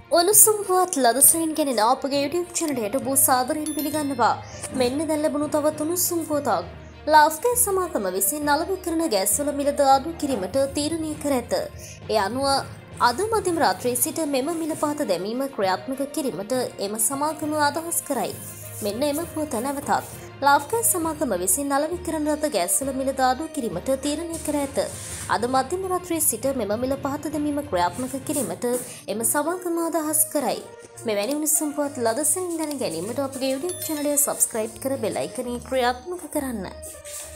උණුසුම් පුවත් ලදසයින් ගෙනෙන අපගේ YouTube චැනලයට ඔබ සාදරයෙන් පිළිගන්නවා. මෙන්න දැන් ලැබුණු තවත් උණුසුම් පුවතක්. ලාස්කේ සමාගම විසින් නළු විකිරණ ගෑස්වල මිලද අඩු කිරීමට තීරණය කර ඇත. ඒ අනුව අද මධ්‍යම රාත්‍රියේ සිට මෙම මිල පහත දැමීම ක්‍රියාත්මක කිරීමට එම සමාගම අදහස් කරයි. මෙන්න එම පුවත නැවතත්. ලාස්කේ සමාගම විසින් නළු විකිරණ රත ගෑස්වල මිලද අඩු කිරීමට තීරණය කර ඇත. අද මධ්‍යම රාත්‍රියේ සිට මෙම මිල පහත දැමීම ක්‍රියාත්මක කිරීමට එම සමාගම අදහස් කරයි. මෙවැනි උණුසුම් පුවත් ලදසෙන් දැන ගැනීමට අපගේ YouTube channel එක subscribe කර bell icon එක ක්‍රියාත්මක කරන්න.